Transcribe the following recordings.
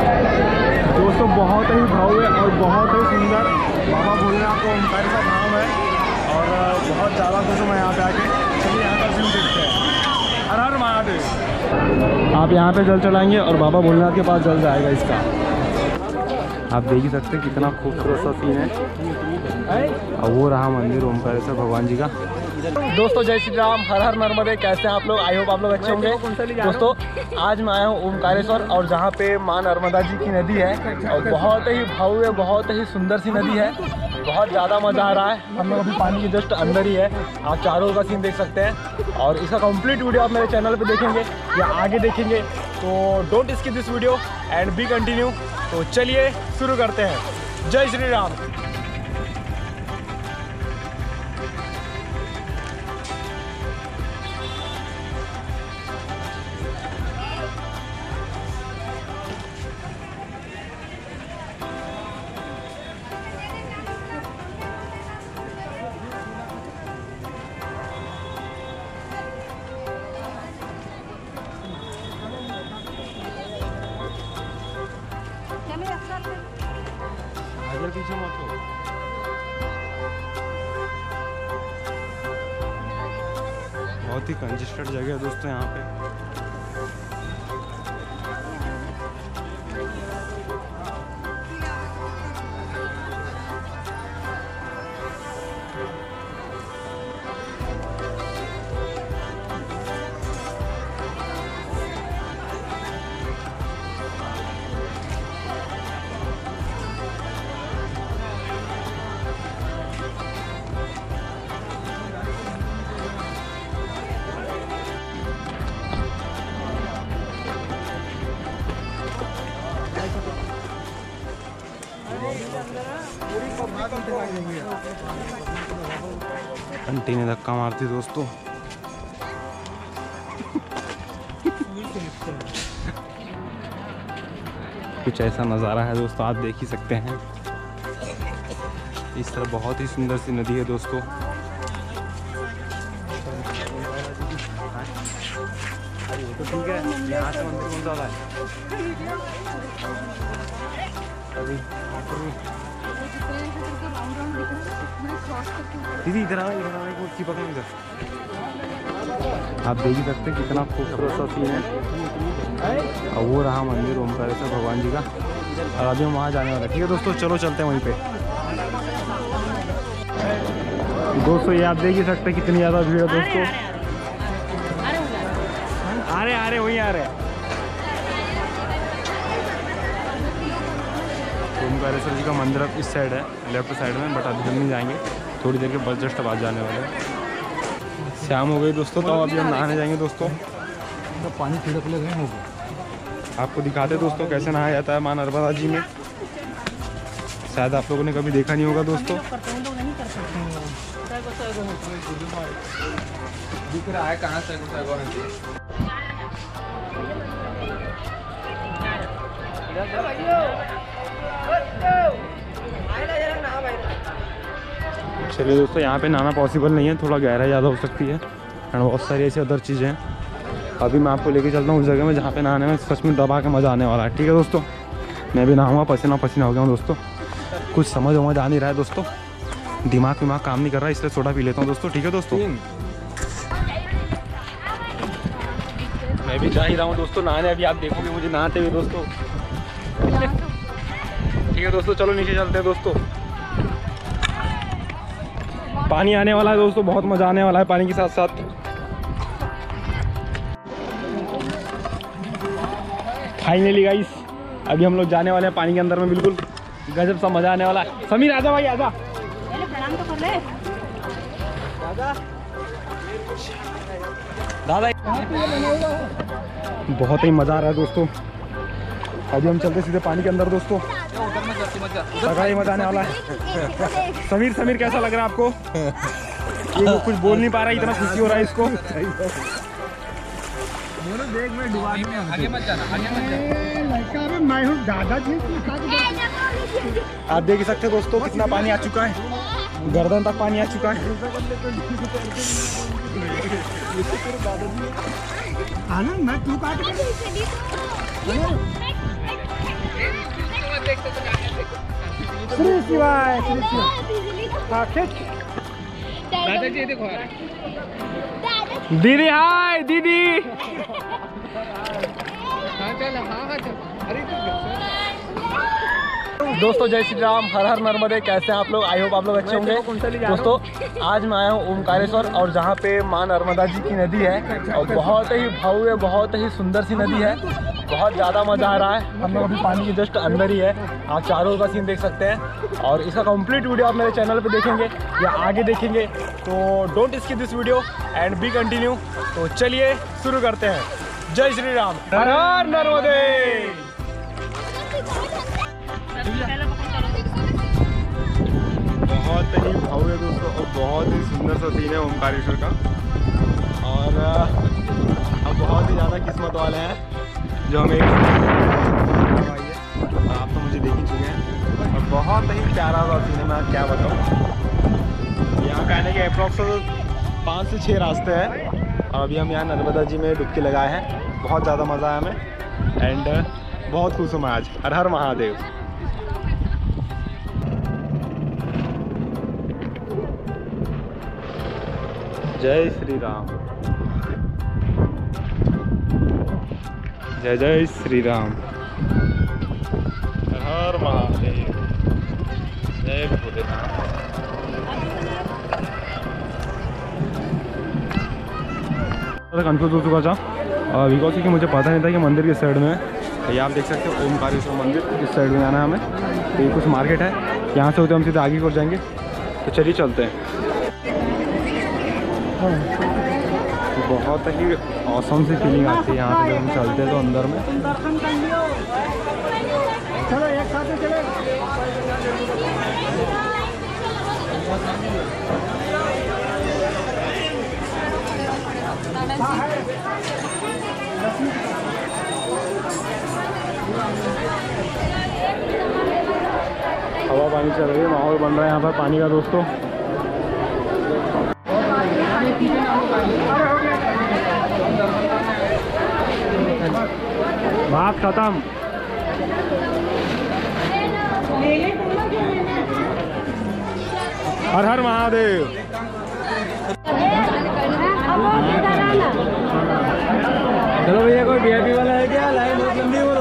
दोस्तों बहुत ही भव्य और बहुत ही सुंदर बाबा भोलेनाथ का ओमकारेश्वर धाम है और बहुत ज़्यादा खुश हूँ मैं यहाँ पे आके। चलिए यहाँ का व्यू देखते हैं। हर हर महादेव। आप यहाँ पे जल चढ़ाएंगे और बाबा भोलेनाथ के पास जल जाएगा इसका। आप देख ही सकते हैं कितना खूबसूरत सा सीन है। और वो रहा मंदिर ओमकारेश्वर भगवान जी का। दोस्तों जय श्री राम, हर हर नर्मदे। कैसे हैं आप लोग? आई होप आप लोग अच्छे होंगे। दोस्तों आज मैं आया हूँ ओमकारेश्वर और जहाँ पे माँ नर्मदा जी की नदी है और बहुत ही भव्य बहुत ही सुंदर सी नदी है। बहुत ज़्यादा मज़ा आ रहा है। हम लोग अभी पानी के जस्ट अंदर ही है। आप चारों का सीन देख सकते हैं और इसका कंप्लीट वीडियो आप मेरे चैनल पे देखेंगे या आगे देखेंगे, तो don't skip this video and be continue. तो चलिए शुरू करते हैं। जय श्री राम। पीछे मत हो। बहुत ही कंजेस्टेड जगह है दोस्तों यहाँ पे। घंटी ने धक्का मारती दोस्तों। कुछ ऐसा नज़ारा है दोस्तों, आप देख ही सकते हैं। इस तरह बहुत ही सुंदर सी नदी है दोस्तों। तो ठीक है, यहाँ से मंदिर कौन सा है? दीदी इधर की पकड़ इधर। आप देख ही सकते हैं कितना खूबसूरत सा सीन है। और वो रहा मंदिर ओमकारेश्वर भगवान जी का और अभी हम वहाँ जाने वाले हैं। ठीक है दोस्तों, चलो चलते हैं वहीं पे। दोस्तों ये आप देख ही सकते हैं कितनी ज़्यादा भीड़ है दोस्तों। आ रहे वहीं आ रहे। ओमकारेश्वर जी का मंदिर अब इस साइड है, लेफ्ट साइड में, बट अभी हम नहीं जाएंगे। थोड़ी देर के बस जस्ट बाद जाने वाले हैं। शाम हो गई दोस्तों, तो अभी हम नहाने जाएंगे दोस्तों। तो पानी छिड़क ले गए होगा। आपको दिखाते दोस्तों कैसे नहाया जाता है माँ नर्मदा जी में। शायद आप लोगों ने कभी देखा नहीं होगा दोस्तों। दिख रहा है कहाँ से? चलिए दोस्तों, यहाँ पे नहाना पॉसिबल नहीं है, थोड़ा गहराई ज़्यादा हो सकती है एंड बहुत सारी ऐसी अदर चीज़ें हैं। अभी मैं आपको लेके चलता हूँ उस जगह में जहाँ पे नहाने में सच में दबा के मज़ा आने वाला है। ठीक है दोस्तों, मैं भी नहाऊंगा, पसीना पसीना हो गया हूँ दोस्तों। कुछ समझ आ नहीं रहा है दोस्तों, दिमाग काम नहीं कर रहा है, इसलिए सोडा पी लेता हूँ दोस्तों। ठीक है दोस्तों, मैं भी जा ही रहा हूँ दोस्तों नहाने। अभी आप देखोगे मुझे नहाते हुए दोस्तों। ठीक है दोस्तों, चलो नीचे चलते हैं दोस्तों। पानी आने वाला है दोस्तों, बहुत मजा आने वाला है पानी के साथ साथ। फाइनली गाइस, अभी हम लोग जाने वाले हैं पानी के अंदर में। बिल्कुल गजब सा मजा आने वाला है। समीर आजा भाई आजा। प्रणाम तो कर ले दादा। बहुत ही मजा आ रहा है दोस्तों। अभी हम चलते सीधे पानी के अंदर दोस्तों। ही मजा आने वाला है। समीर कैसा लग रहा है आपको? ये वो कुछ बोल नहीं पा रहा है, इतना खुशी हो रहा है इसको। देख मैं डुबा में आगे मत जाना, आगे मत जाना। मैं हूँ दादाजी। आप देख सकते हैं दोस्तों कितना पानी आ चुका है, गर्दन तक पानी आ चुका है। आना मैं तू काट श्री शिवाय, श्री शिवाय। हाँ खींच। दादाजी देखो। दीदी हाय दीदी। हाँ चल, हाँ चल। अरे दोस्तों जय श्री राम, हर हर नर्मदे। कैसे हैं आप लोग? आई होप आप लोग अच्छे होंगे। दोस्तों आज मैं आया हूँ ओमकारेश्वर, और जहाँ पे माँ नर्मदा जी की नदी है, और बहुत ही भव्य, बहुत ही सुंदर सी नदी है। बहुत ज़्यादा मज़ा आ रहा है। हम लोग अभी पानी के जस्ट अंदर ही है। आप चारों का सीन देख सकते हैं, और इसका कंप्लीट वीडियो आप मेरे चैनल पे देखेंगे या आगे देखेंगे, तो don't skip this video and be continue. तो चलिए शुरू करते हैं। जय श्री राम, हर हर नर्मदे। बहुत ही भव्य दोस्तों, और बहुत ही सुंदर सा सीन है ओमकारेश्वर का। और अब बहुत ही ज़्यादा किस्मत वाले हैं जो हमें आप तो मुझे देख ही चुके हैं। और बहुत ही प्यारा सा सीन है, मैं क्या बताऊँ। यहाँ का आने के अप्रॉक्स 5 से 6 रास्ते हैं, और अभी हम यहाँ नर्मदा जी में डुबकी लगाए हैं। बहुत ज़्यादा मज़ा आया हमें, एंड बहुत खुश हूँ मैं आज। हर हर महादेव। जय श्री राम, जय जय श्री राम, हर हर महादेव, जय भोलेनाथ। कंफ्यूज हो चुका था बिकॉज क्योंकि मुझे पता नहीं था कि मंदिर किस साइड में है। ये आप देख सकते हो ओमकारेश्वर मंदिर, इस साइड में जाना है हमें। तो ये कुछ मार्केट है, यहाँ से होते हम सीधे आगे को जाएंगे। तो चलिए चलते हैं। बहुत ही औसम सी फीलिंग आती है यहाँ पे जब हम चलते हैं तो अंदर में। चलो एक साथ चले। हवा पानी चल रही है, माहौल बन रहा है यहाँ पर पानी का दोस्तों। बात खत्म। हर हर महादेव। चलो भैया, कोई VIP वाला है क्या? लाइन बहुत लंबी, बोलो।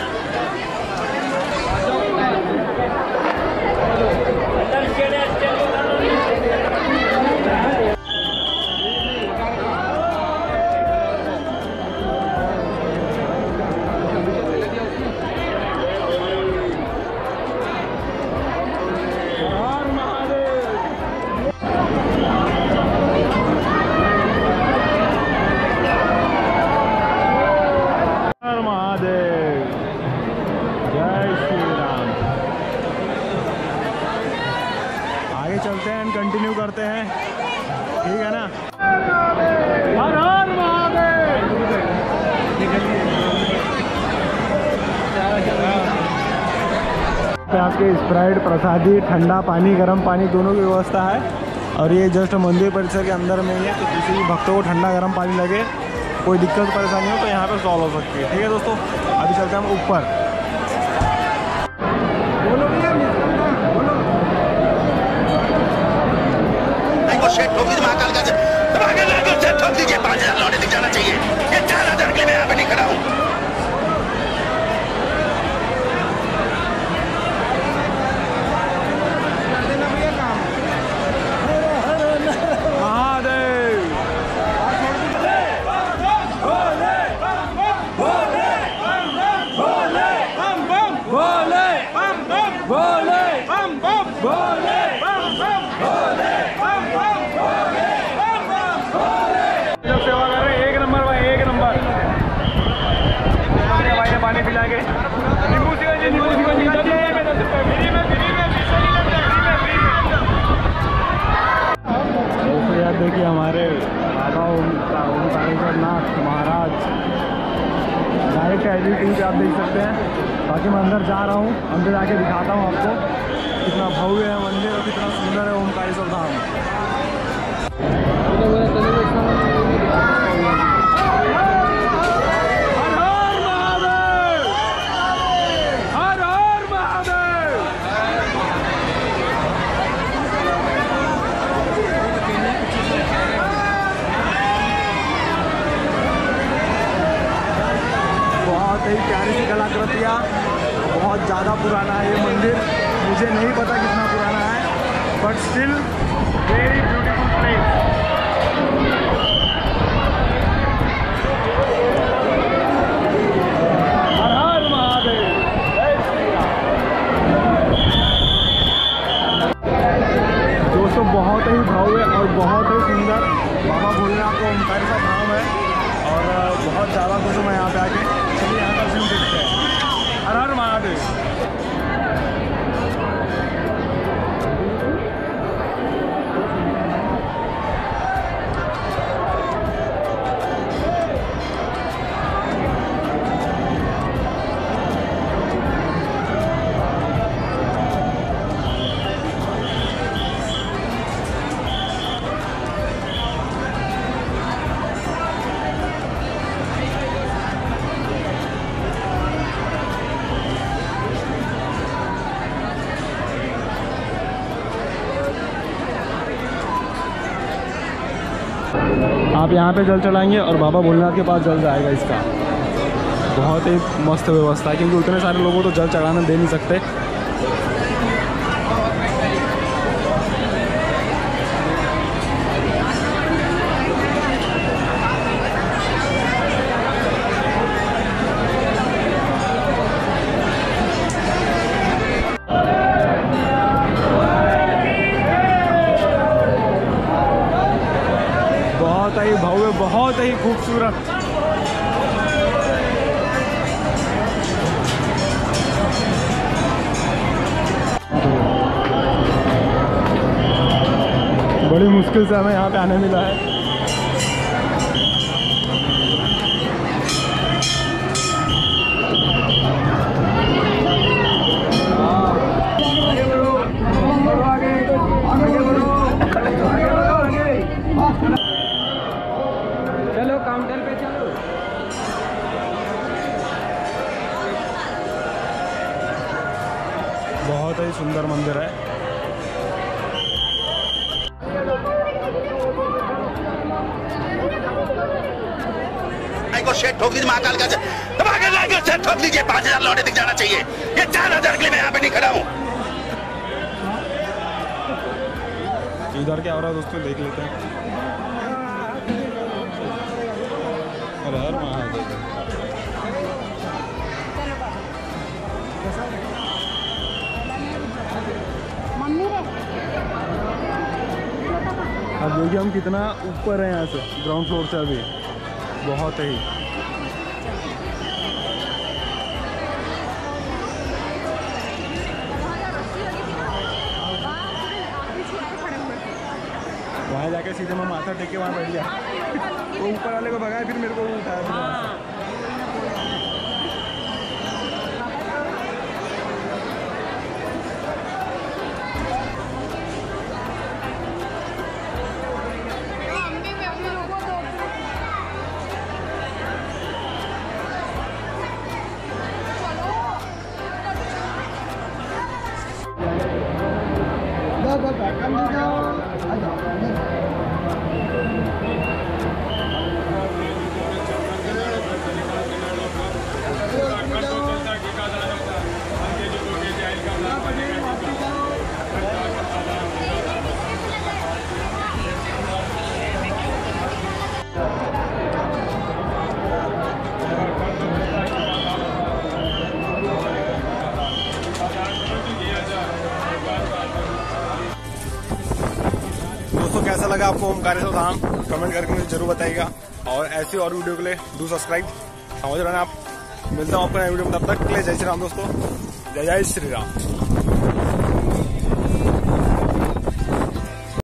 चलते हैं, कंटिन्यू करते हैं, ठीक है ना? हर हर महादेव। आपके स्प्राइट, प्रसादी, ठंडा पानी, गर्म पानी दोनों की व्यवस्था है। और ये जस्ट मंदिर परिसर के अंदर में ही है, तो किसी भी भक्तों को ठंडा गर्म पानी लगे, कोई दिक्कत परेशानी हो तो यहाँ पर सॉल्व हो सकती है। ठीक है दोस्तों, अभी चलते हैं हम ऊपर। महाकाल का ठोक दीजिए, 5000 लौटे दिख जाना चाहिए। ये 4000 के लिए मैं यहाँ पे नहीं खड़ा हूँ। पानी पिला के नींबू यार देखिए हमारे बाबा ओमकारेश्वर नाथ महाराज डायरेक्ट एडिटिंग पे आप देख सकते हैं। बाकी मैं अंदर जा रहा हूँ, अंदर जाके दिखाता हूँ आपको कितना भव्य है मंदिर और कितना सुंदर है ओमकारेश्वर धाम। गया। बहुत ज़्यादा पुराना है ये मंदिर, मुझे नहीं पता कितना पुराना है, but still very beautiful place. हर हर महादेव, जय श्री राम। दोस्तों बहुत ही भव्य और बहुत ही सुंदर बाबा भोलेनाथ का ओमकारेश्वर का धाम है और बहुत ज़्यादा खुश हूँ मैं यहाँ पे आके। चलिए यहाँ का व्यू देखते हैं। हर हर महादेव। आप यहाँ पे जल चढ़ाएंगे और बाबा भोलेनाथ के पास जल जाएगा इसका। बहुत ही मस्त व्यवस्था है क्योंकि उतने सारे लोगों को तो जल चढ़ाने दे नहीं सकते। बहुत ही भव्य, बहुत ही खूबसूरत। बड़ी मुश्किल से हमें यहाँ पे आने मिला है। चलो काउंटर पे चलो। बहुत ही सुंदर मंदिर है। को शेड ठोक दीजिए, महाकाल का दबा के लाकर शेड ठोक दीजिए। 5000 लौटे दिख जाना चाहिए। ये 4000 के लिए मैं यहाँ पे नहीं खड़ा हूँ। इधर क्या हो रहा है दोस्तों, देख लेते हैं। हर हर महादेव। अब देखिए हम कितना ऊपर है यहाँ से, ग्राउंड फ्लोर से अभी बहुत ही। वहाँ जाके सीधे मैं माथा टेक के वहाँ बैठ गया। वो ऊपर वाले को भगाया, फिर मेरे को उठाया। दोस्तों कैसा लगा आपको ओमकारेश्वर धाम, कमेंट करके मुझे जरूर बताइएगा। और ऐसी और वीडियो के लिए डू सब्सक्राइब। समझ रहे हैं आप। मिलता हूँ आपको नए वीडियो में, तब तक के लिए जय श्री राम दोस्तों। जय जय श्री राम।